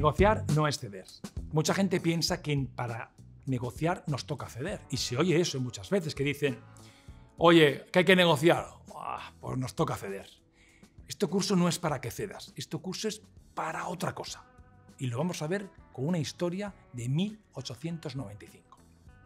Negociar no es ceder. Mucha gente piensa que para negociar nos toca ceder. Y se oye eso muchas veces, que dicen, oye, que hay que negociar. Pues nos toca ceder. Este curso no es para que cedas. Este curso es para otra cosa. Y lo vamos a ver con una historia de 1895.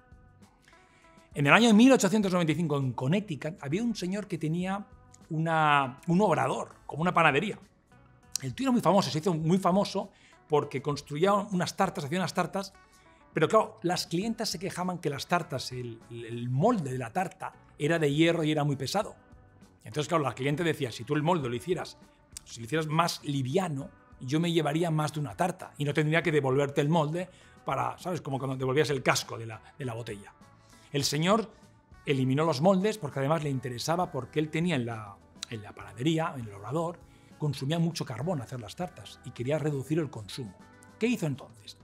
En el año 1895, en Connecticut, había un señor que tenía un obrador, como una panadería. El tío era muy famoso, se hizo muy famoso porque construía unas tartas, hacía unas tartas, pero claro, las clientas se quejaban que las tartas, el molde de la tarta era de hierro y era muy pesado. Entonces, claro, la cliente decía, si tú el molde lo hicieras más liviano, yo me llevaría más de una tarta y no tendría que devolverte el molde para, ¿sabes? Como cuando devolvías el casco de la botella. El señor eliminó los moldes porque además le interesaba, porque él tenía en la panadería, en el obrador, consumía mucho carbón hacer las tartas y quería reducir el consumo. ¿Qué hizo entonces?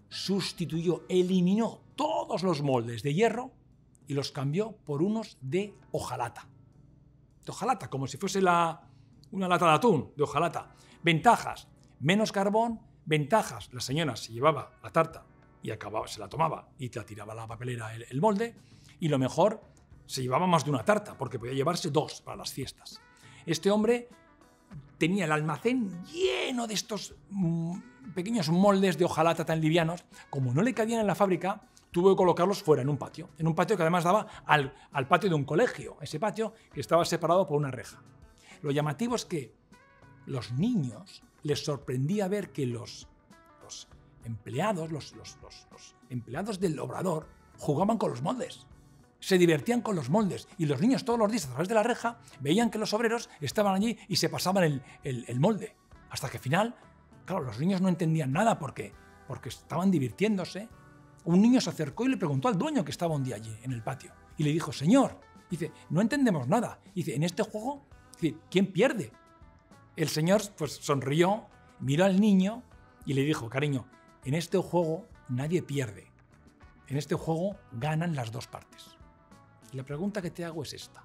Eliminó todos los moldes de hierro y los cambió por unos de hojalata. De hojalata, como si fuese una lata de atún, de hojalata. Ventajas, menos carbón. Ventajas, la señora se llevaba la tarta y se la tomaba y te la tiraba a la papelera el molde. Y lo mejor, se llevaba más de una tarta, porque podía llevarse 2 para las fiestas. Este hombre tenía el almacén lleno de estos pequeños moldes de hojalata tan livianos. Como no le cabían en la fábrica, tuvo que colocarlos fuera, en un patio que además daba al patio de un colegio, ese patio que estaba separado por una reja. Lo llamativo es que los niños les sorprendía ver que los empleados, los empleados del obrador jugaban con los moldes. Se divertían con los moldes y los niños todos los días a través de la reja veían que los obreros estaban allí y se pasaban el molde. Hasta que al final, claro, los niños no entendían nada porque estaban divirtiéndose. Un niño se acercó y le preguntó al dueño que estaba un día allí en el patio y le dijo, señor, dice, no entendemos nada. Dice, en este juego, dice, ¿quién pierde? El señor pues sonrió, miró al niño y le dijo, cariño, en este juego nadie pierde. En este juego ganan las dos partes. Y la pregunta que te hago es esta.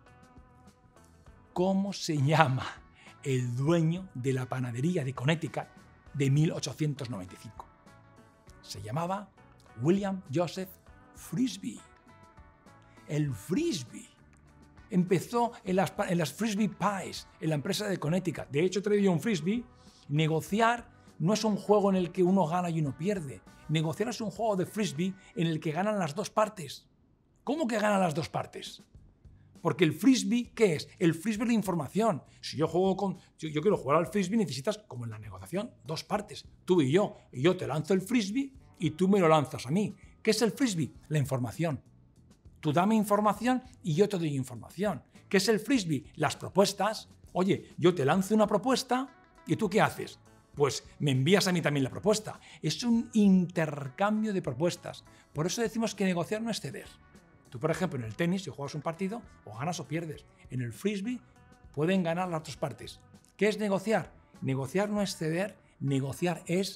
¿Cómo se llama el dueño de la panadería de Connecticut de 1895? Se llamaba William Joseph Frisbee. El Frisbee empezó en las Frisbee Pies, en la empresa de Connecticut. De hecho, traía un Frisbee. Negociar no es un juego en el que uno gana y uno pierde. Negociar es un juego de Frisbee en el que ganan las dos partes. ¿Cómo que ganan las dos partes? Porque el Frisbee, ¿qué es? El Frisbee es la información. Si yo quiero jugar al Frisbee, necesitas, como en la negociación, dos partes. Tú y yo. Y yo te lanzo el Frisbee y tú me lo lanzas a mí. ¿Qué es el Frisbee? La información. Tú dame información y yo te doy información. ¿Qué es el Frisbee? Las propuestas. Oye, yo te lanzo una propuesta y ¿tú qué haces? Pues me envías a mí también la propuesta. Es un intercambio de propuestas. Por eso decimos que negociar no es ceder. Tú, por ejemplo, en el tenis, si juegas un partido, o ganas o pierdes. En el Frisbee pueden ganar las dos partes. ¿Qué es negociar? Negociar no es ceder, negociar es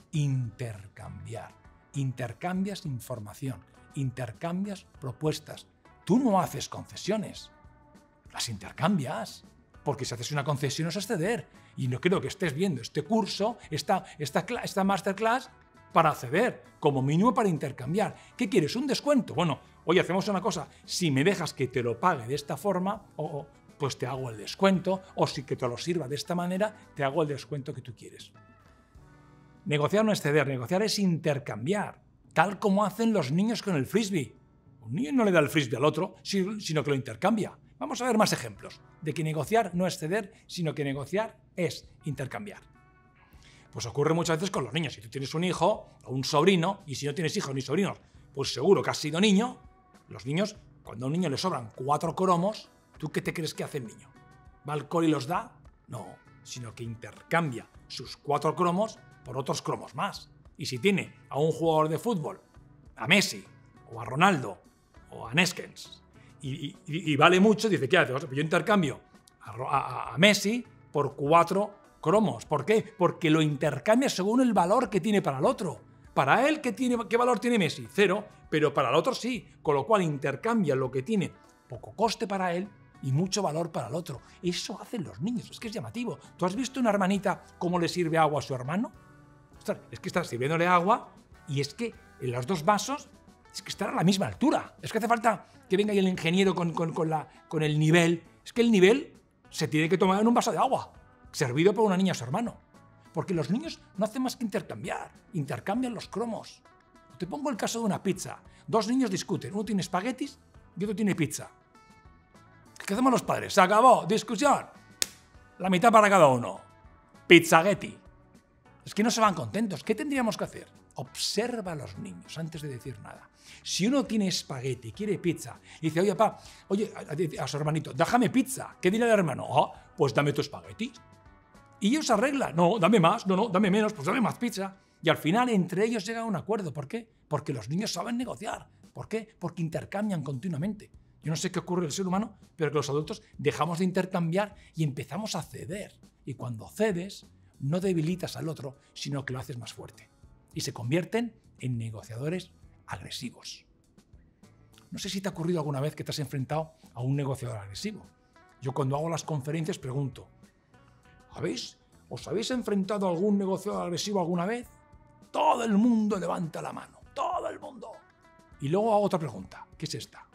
intercambiar. Intercambias información, intercambias propuestas. Tú no haces concesiones, las intercambias. Porque si haces una concesión eso es ceder. Y no creo que estés viendo este curso, esta masterclass, para ceder, como mínimo para intercambiar. ¿Qué quieres? ¿Un descuento? Bueno, oye, hacemos una cosa. Si me dejas que te lo pague de esta forma, pues te hago el descuento. O si que te lo sirva de esta manera, te hago el descuento que tú quieres. Negociar no es ceder, negociar es intercambiar. Tal como hacen los niños con el Frisbee. Un niño no le da el Frisbee al otro, sino que lo intercambia. Vamos a ver más ejemplos de que negociar no es ceder, sino que negociar es intercambiar. Pues ocurre muchas veces con los niños. Si tú tienes un hijo o un sobrino, y si no tienes hijos ni sobrinos, pues seguro que has sido niño. Los niños, cuando a un niño le sobran 4 cromos, ¿tú qué te crees que hace el niño? ¿Va al cole y los da? No, sino que intercambia sus 4 cromos por otros cromos más. Y si tiene a un jugador de fútbol, a Messi, o a Ronaldo, o a Neskens, y vale mucho, dice, ¿qué haces? Yo intercambio a Messi por 4 cromos. ¿Por qué? Porque lo intercambia según el valor que tiene para el otro. Para él, ¿qué valor tiene Messi? 0, pero para el otro sí. Con lo cual intercambia lo que tiene poco coste para él y mucho valor para el otro. Eso hacen los niños, es que es llamativo. ¿Tú has visto una hermanita cómo le sirve agua a su hermano? Ostras, es que estás sirviéndole agua y es que en los dos vasos es que están a la misma altura. Es que hace falta que venga ahí el ingeniero con el nivel. Es que el nivel se tiene que tomar en un vaso de agua, servido por una niña a su hermano. Porque los niños no hacen más que intercambian los cromos. Te pongo el caso de una pizza. Dos niños discuten, uno tiene espaguetis y otro tiene pizza. ¿Qué hacemos los padres? Se acabó, discusión. La mitad para cada uno. Pizzaguetti. Es que no se van contentos. ¿Qué tendríamos que hacer? Observa a los niños antes de decir nada. Si uno tiene espagueti, quiere pizza, y dice, oye, papá, a su hermanito, déjame pizza. ¿Qué dirá el hermano? Oh, pues dame tu espagueti. Y ellos se arreglan. No, dame más. No, dame menos. Pues dame más pizza. Y al final entre ellos llegan a un acuerdo. ¿Por qué? Porque los niños saben negociar. ¿Por qué? Porque intercambian continuamente. Yo no sé qué ocurre en el ser humano, pero que los adultos dejamos de intercambiar y empezamos a ceder. Y cuando cedes, no debilitas al otro, sino que lo haces más fuerte. Y se convierten en negociadores agresivos. No sé si te ha ocurrido alguna vez que te has enfrentado a un negociador agresivo. Yo cuando hago las conferencias pregunto, ¿os habéis enfrentado a algún negociador agresivo alguna vez? Todo el mundo levanta la mano, todo el mundo. Y luego hago otra pregunta, ¿qué es esta?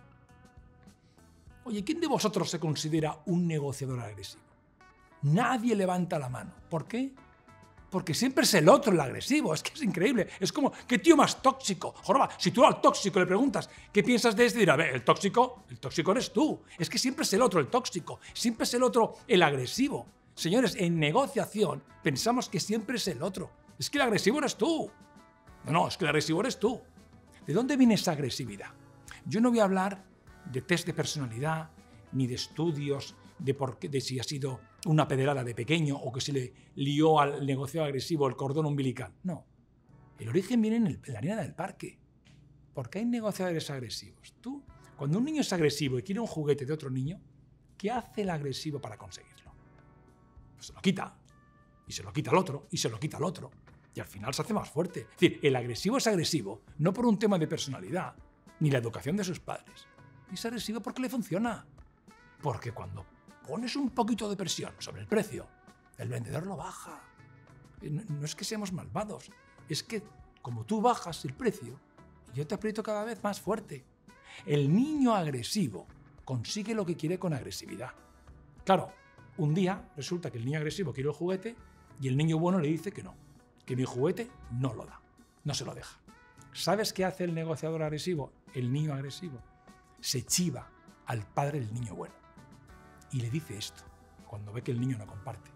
Oye, ¿quién de vosotros se considera un negociador agresivo? Nadie levanta la mano. ¿Por qué? Porque siempre es el otro el agresivo. Es que es increíble. Es como, ¿qué tío más tóxico? Joroba, si tú al tóxico le preguntas ¿qué piensas de este? Dirá, el tóxico eres tú. Es que siempre es el otro el tóxico. Siempre es el otro el agresivo. Señores, en negociación pensamos que siempre es el otro. Es que el agresivo eres tú. No, es que el agresivo eres tú. ¿De dónde viene esa agresividad? Yo no voy a hablar de test de personalidad, ni de estudios, de si ha sido una pederada de pequeño o que se le lió al negociador agresivo el cordón umbilical. No. El origen viene en la arena del parque. Porque hay negociadores agresivos. Cuando un niño es agresivo y quiere un juguete de otro niño, ¿qué hace el agresivo para conseguirlo? Pues se lo quita. Y se lo quita al otro. Y se lo quita al otro. Y al final se hace más fuerte. Es decir, el agresivo es agresivo no por un tema de personalidad, ni la educación de sus padres. Es agresivo porque le funciona. Porque cuando pones un poquito de presión sobre el precio, el vendedor lo baja. No es que seamos malvados, es que como tú bajas el precio, yo te aprieto cada vez más fuerte. El niño agresivo consigue lo que quiere con agresividad. Claro, un día resulta que el niño agresivo quiere el juguete y el niño bueno le dice que no, que mi juguete no lo da, no se lo deja. ¿Sabes qué hace el negociador agresivo? El niño agresivo se chiva al padre del niño bueno y le dice esto cuando ve que el niño no comparte.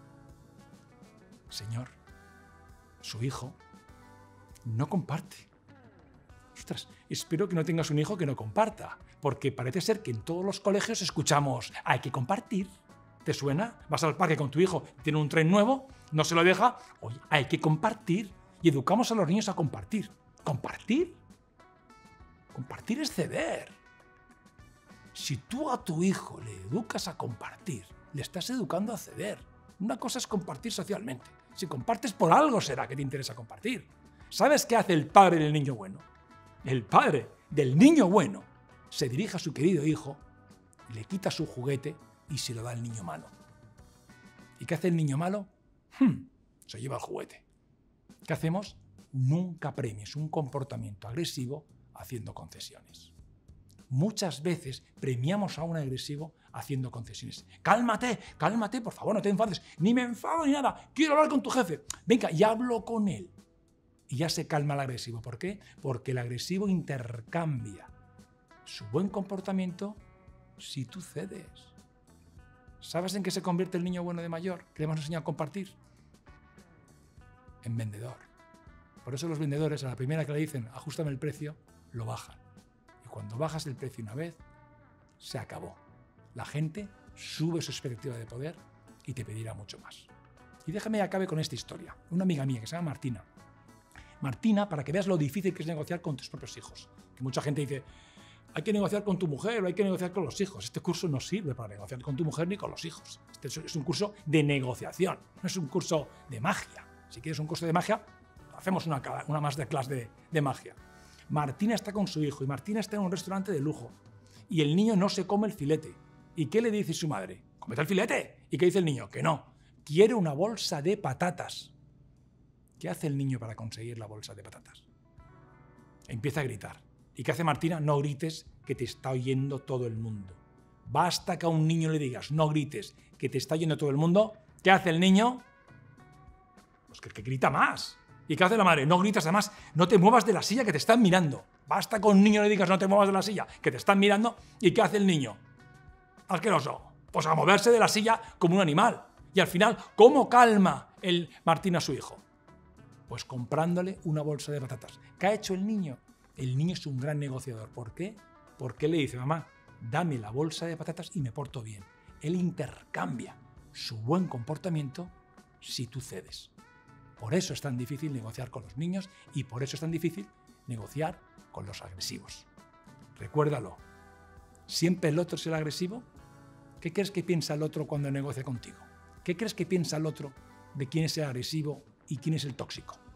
Señor, su hijo no comparte. Ostras, espero que no tengas un hijo que no comparta, porque parece ser que en todos los colegios escuchamos hay que compartir. ¿Te suena? Vas al parque con tu hijo, tiene un tren nuevo, no se lo deja, oye, hay que compartir. Y educamos a los niños a compartir. ¿Compartir? Compartir es ceder. Si tú a tu hijo le educas a compartir, le estás educando a ceder. Una cosa es compartir socialmente. Si compartes por algo será que te interesa compartir. ¿Sabes qué hace el padre del niño bueno? El padre del niño bueno se dirige a su querido hijo, le quita su juguete y se lo da al niño malo. ¿Y qué hace el niño malo? Se lleva el juguete. ¿Qué hacemos? Nunca premies un comportamiento agresivo haciendo concesiones. Muchas veces premiamos a un agresivo haciendo concesiones. Cálmate, cálmate, por favor, no te enfades. Ni me enfado ni nada. Quiero hablar con tu jefe. Venga, y hablo con él. Y ya se calma el agresivo. ¿Por qué? Porque el agresivo intercambia su buen comportamiento si tú cedes. ¿Sabes en qué se convierte el niño bueno de mayor? Que le hemos enseñado a compartir. En vendedor. Por eso los vendedores, a la primera que le dicen ajustame el precio, lo bajan. Y cuando bajas el precio una vez, se acabó. La gente sube su expectativa de poder y te pedirá mucho más. Y déjame que acabe con esta historia. Una amiga mía que se llama Martina. Martina, para que veas lo difícil que es negociar con tus propios hijos. Que mucha gente dice, hay que negociar con tu mujer o hay que negociar con los hijos. Este curso no sirve para negociar con tu mujer ni con los hijos. Este es un curso de negociación, no es un curso de magia. Si quieres un curso de magia, hacemos una masterclass de magia. Martina está con su hijo y Martina está en un restaurante de lujo y el niño no se come el filete. ¿Y qué le dice su madre? ¡Cómete el filete! ¿Y qué dice el niño? Que no. Quiere una bolsa de patatas. ¿Qué hace el niño para conseguir la bolsa de patatas? Empieza a gritar. ¿Y qué hace Martina? No grites, que te está oyendo todo el mundo. Basta que a un niño le digas, no grites, que te está oyendo todo el mundo. ¿Qué hace el niño? Pues que grita más. ¿Y qué hace la madre? No gritas, además, no te muevas de la silla, que te están mirando. Basta que a un niño le digas, no te muevas de la silla, que te están mirando. ¿Y qué hace el niño? Asqueroso. Pues a moverse de la silla como un animal. Y al final, ¿cómo calma el Martín a su hijo? Pues comprándole una bolsa de patatas. ¿Qué ha hecho el niño? El niño es un gran negociador. ¿Por qué? Porque le dice, mamá, dame la bolsa de patatas y me porto bien. Él intercambia su buen comportamiento si tú cedes. Por eso es tan difícil negociar con los niños y por eso es tan difícil negociar con los agresivos. Recuérdalo. ¿Siempre el otro es el agresivo? ¿Qué crees que piensa el otro cuando negocia contigo? ¿Qué crees que piensa el otro de quién es el agresivo y quién es el tóxico?